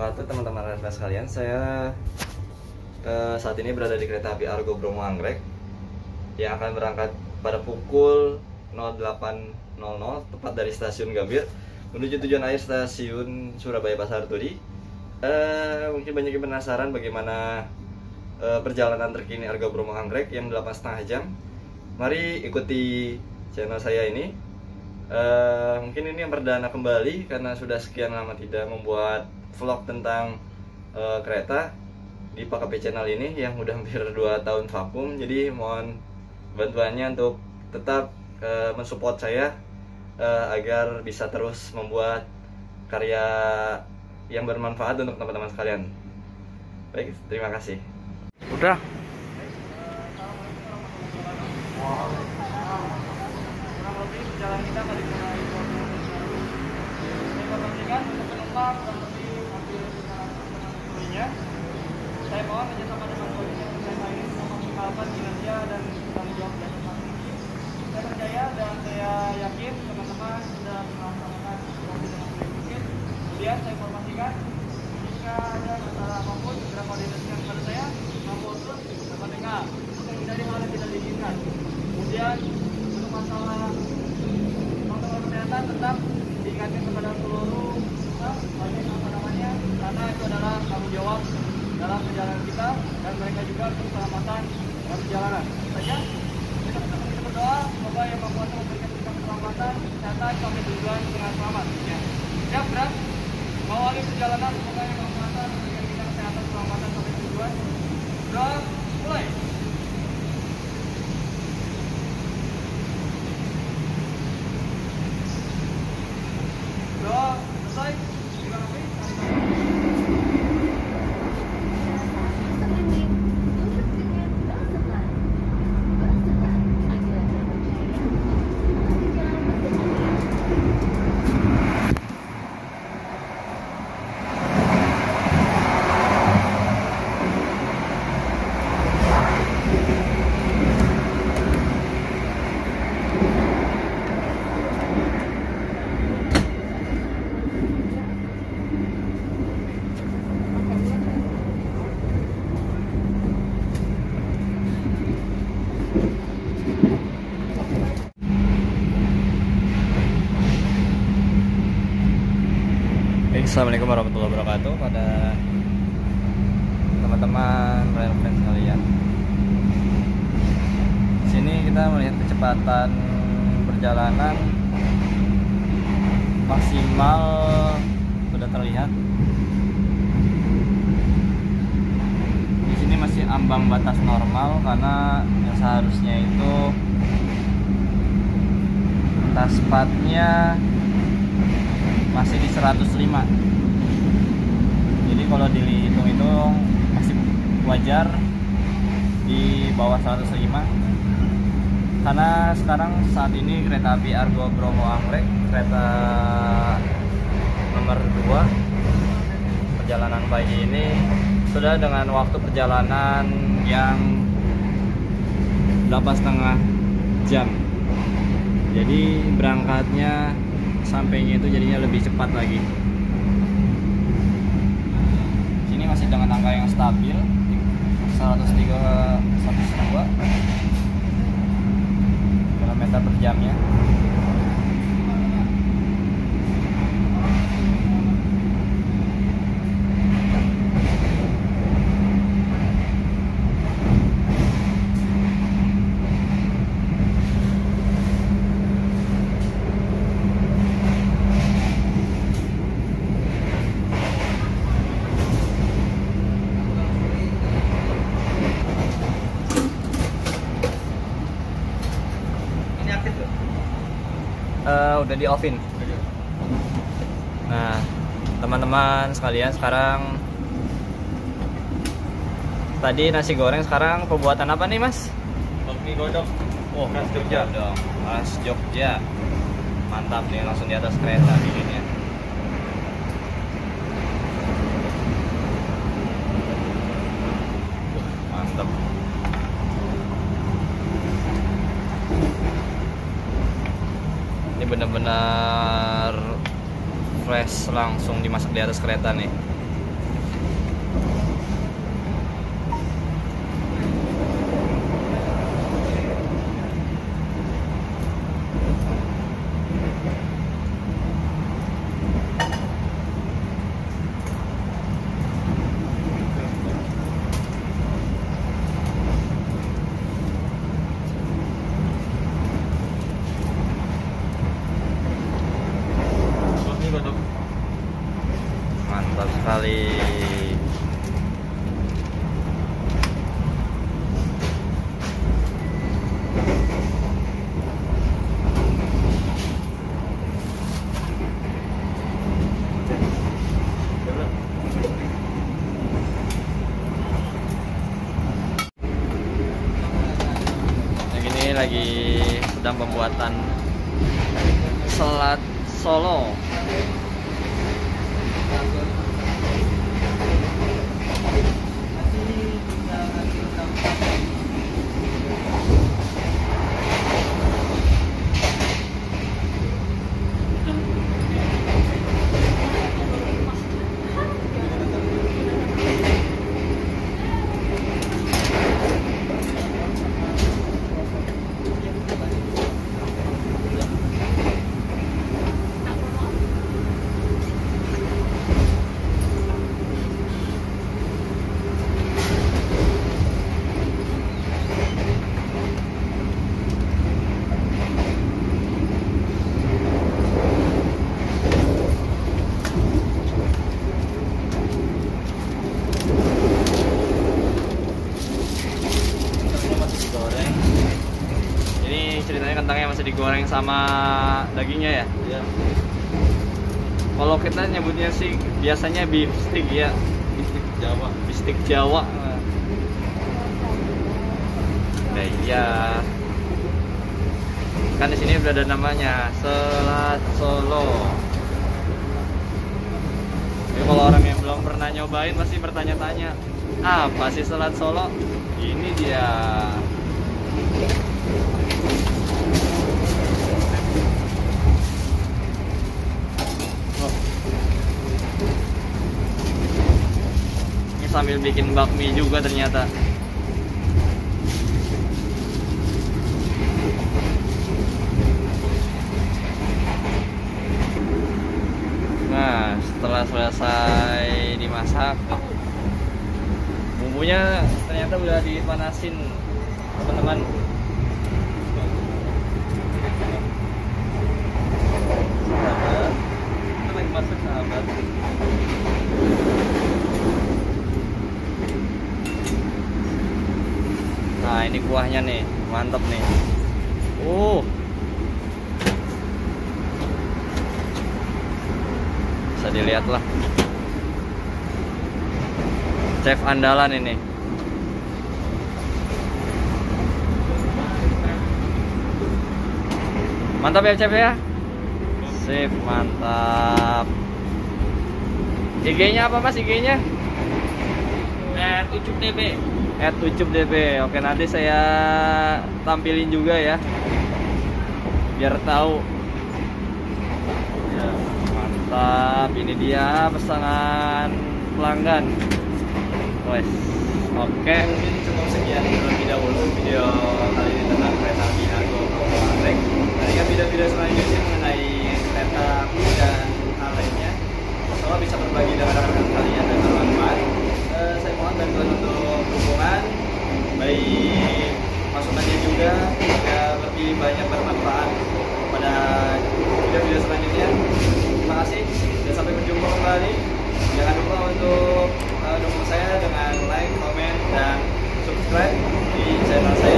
wabarakatuh, teman-teman rekan sekalian. Saya saat ini berada di kereta api Argo Bromo Anggrek yang akan berangkat pada pukul 08.00 tepat dari stasiun Gambir menuju tujuan akhir stasiun Surabaya Pasar Turi. Mungkin banyak yang penasaran bagaimana perjalanan terkini Argo Bromo Anggrek yang 8,5 jam. Mari ikuti channel saya ini. Mungkin ini yang perdana kembali karena sudah sekian lama tidak membuat vlog tentang kereta di PKP channel ini yang udah hampir 2 tahun vakum. Jadi mohon bantuannya untuk tetap mensupport saya agar bisa terus membuat karya yang bermanfaat untuk teman-teman sekalian. Baik, terima kasih. Udah. Perjalanan kita kali mulai informasikan untuk penumpang dan lebih ambil keseluruhannya. Saya mohon kerjasama dengan koordinator kereta ini untuk mengoptimalkan kinerja dan tanggung jawab dari masing-masing. Saya percaya dan saya yakin teman-teman sudah melaksanakan tugas dengan baik mungkin. Kemudian saya informasikan jika ada masalah apapun segera koordinasikan kepada saya maupun terus dapat dengar untuk menghindari hal yang tidak diinginkan. Kemudian untuk masalah kesehatan tetap diingatkan kepada seluruh karena itu adalah tanggung jawab dalam perjalanan kita dan mereka juga untuk keselamatan dalam perjalanan. Saja kita berdoa semoga Yang Maha Kuasa memberikan kita keselamatan kesehatan sampai tujuan dengan selamat. Ya. Siap berat mengawali perjalanan, semoga Yang Maha Kuasa memberikan kita kesehatan keselamatan sampai tujuan. Sudah mulai. Selesai. Assalamualaikum warahmatullahi wabarakatuh pada teman-teman rekan sekalian. Di sini kita melihat kecepatan perjalanan maksimal sudah terlihat. Di sini masih ambang batas normal karena yang seharusnya itu taspatnya masih di 105. Jadi kalau dihitung-hitung masih wajar di bawah 105. Karena sekarang saat ini kereta api Argo Bromo Anggrek kereta nomor 2 perjalanan pagi ini sudah dengan waktu perjalanan yang 8,5 jam. Jadi berangkatnya sampainya itu jadinya lebih cepat lagi. Sini masih dengan angka yang stabil 103 102 km per jamnya. Udah di offin. Nah, teman-teman sekalian, sekarang tadi nasi goreng, sekarang pembuatan apa nih, Mas? Bakmi godok. Oh, khas Jogja dong. Khas Jogja. Mantap nih, langsung di atas kereta bikinnya. Mantap. Ini benar-benar fresh, langsung dimasak di atas kereta nih. lagi sedang pembuatan selat Solo. Ceritanya kentangnya masih digoreng sama dagingnya ya? Iya. Kalau kita nyebutnya sih biasanya beef stick ya. Bistik Jawa. Bistik Jawa. Nah, iya. Kan di sini udah ada namanya, Selat Solo. Jadi kalau orang yang belum pernah nyobain pasti bertanya-tanya, apa sih Selat Solo? Ini dia. Sambil bikin bakmi juga ternyata. Nah, setelah selesai dimasak, bumbunya ternyata udah dipanasin, teman-teman. Kita lagi masak, sahabat. Nah, ini kuahnya nih, mantap nih. Bisa dilihat lah. Chef andalan ini. Mantap ya, Chef ya? Sip, mantap. IG-nya apa, Mas? IG-nya? @ucupdb. @ucupdb. Oke, nanti saya tampilin juga ya, biar tahu. Ya, mantap. Ini dia pesanan pelanggan. Wes. Oke. Mungkin cukup sekian terlebih dahulu video kali ini tentang kereta api Argo Bromo Anggrek. Nantikan video-video selanjutnya mengenai kereta api dan hal lainnya. Semoga bisa berbagi dengan rekan-rekan kalian dan bermanfaat. Saya mohon bantuan untuk dukungan, baik masukannya juga agar lebih banyak bermanfaat pada video-video selanjutnya. Terima kasih dan sampai berjumpa kembali. Jangan lupa untuk dukung saya dengan like, komen, dan subscribe di channel saya.